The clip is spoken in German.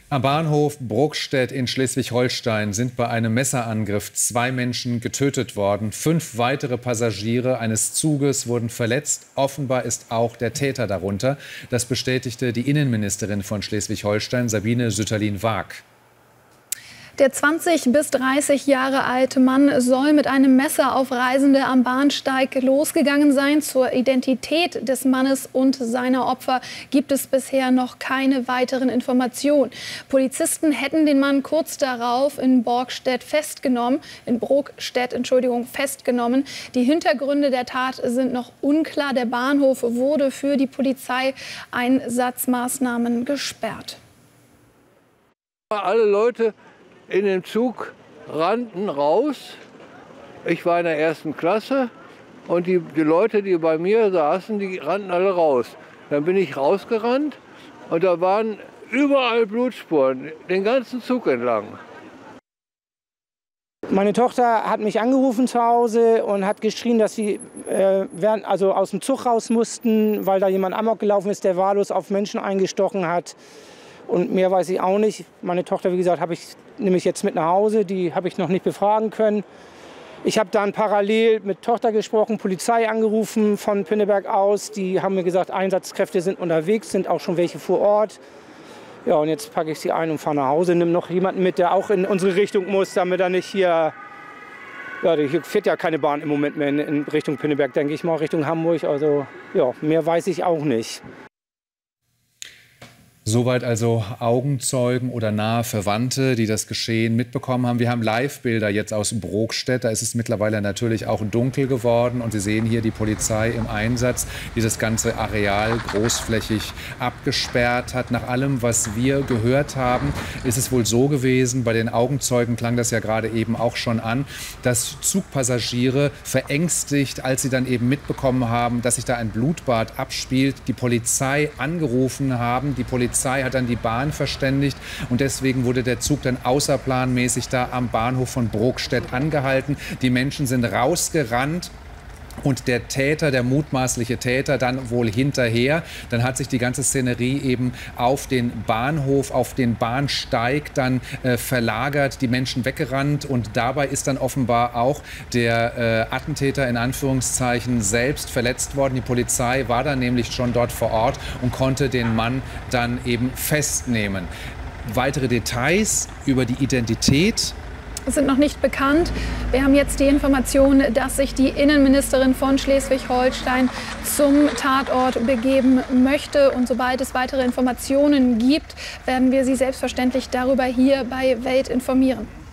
Am Bahnhof Brokstedt in Schleswig-Holstein sind bei einem Messerangriff 2 Menschen getötet worden. 5 weitere Passagiere eines Zuges wurden verletzt. Offenbar ist auch der Täter darunter. Das bestätigte die Innenministerin von Schleswig-Holstein, Sabine Sütterlin-Waag. Der 20 bis 30 Jahre alte Mann soll mit einem Messer auf Reisende am Bahnsteig losgegangen sein. Zur Identität des Mannes und seiner Opfer gibt es bisher noch keine weiteren Informationen. Polizisten hätten den Mann kurz darauf in Brokstedt festgenommen. Die Hintergründe der Tat sind noch unklar. Der Bahnhof wurde für die Polizeieinsatzmaßnahmen gesperrt. Alle Leute in dem Zug rannten raus. Ich war in der 1. Klasse und die Leute, die bei mir saßen, die rannten alle raus. Dann bin ich rausgerannt und da waren überall Blutspuren, den ganzen Zug entlang. Meine Tochter hat mich angerufen zu Hause und hat geschrien, dass sie aus dem Zug raus mussten, weil da jemand amok gelaufen ist, der wahllos auf Menschen eingestochen hat. Und mehr weiß ich auch nicht. Meine Tochter, wie gesagt, nehme ich jetzt mit nach Hause. Die habe ich noch nicht befragen können. Ich habe dann parallel mit Tochter gesprochen, Polizei angerufen von Pinneberg aus. Die haben mir gesagt, Einsatzkräfte sind unterwegs, sind auch schon welche vor Ort. Ja, und jetzt packe ich sie ein und fahre nach Hause. Nimm noch jemanden mit, der auch in unsere Richtung muss, damit er nicht hier... Ja, hier fährt ja keine Bahn im Moment mehr in Richtung Pinneberg, denke ich mal, Richtung Hamburg. Also ja, mehr weiß ich auch nicht. Soweit also Augenzeugen oder nahe Verwandte, die das Geschehen mitbekommen haben. Wir haben Live-Bilder jetzt aus Brokstedt. Da ist es mittlerweile natürlich auch dunkel geworden. Und Sie sehen hier die Polizei im Einsatz, die das ganze Areal großflächig abgesperrt hat. Nach allem, was wir gehört haben, ist es wohl so gewesen, bei den Augenzeugen klang das ja gerade eben auch schon an, dass Zugpassagiere verängstigt, als sie dann eben mitbekommen haben, dass sich da ein Blutbad abspielt, die Polizei angerufen haben. Die Polizei hat dann die Bahn verständigt und deswegen wurde der Zug dann außerplanmäßig da am Bahnhof von Brokstedt angehalten. Die Menschen sind rausgerannt. Und der Täter, der mutmaßliche Täter, dann wohl hinterher. Dann hat sich die ganze Szenerie eben auf den Bahnhof, auf den Bahnsteig dann verlagert, die Menschen weggerannt. Und dabei ist dann offenbar auch der Attentäter in Anführungszeichen selbst verletzt worden. Die Polizei war dann nämlich schon dort vor Ort und konnte den Mann dann eben festnehmen. Weitere Details über die Identität sind noch nicht bekannt. Wir haben jetzt die Information, dass sich die Innenministerin von Schleswig-Holstein zum Tatort begeben möchte. Und sobald es weitere Informationen gibt, werden wir Sie selbstverständlich darüber hier bei Welt informieren.